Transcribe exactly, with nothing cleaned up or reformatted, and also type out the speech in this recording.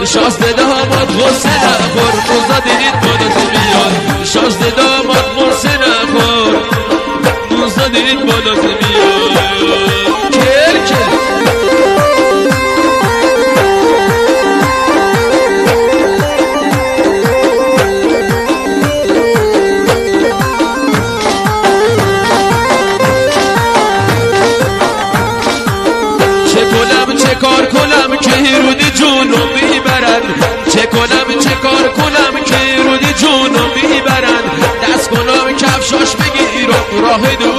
شازده داماد غصه نخور موزا دیدید بالات میاد شازده داماد غصه نخور موزا دیدید بالات میاد کل کل چه کنم چه کار کنم که رودی جونو میبرن چه کنم چه کار کنم که رودی جونو میبرن دست کنم کفشاش بگیرم راه دور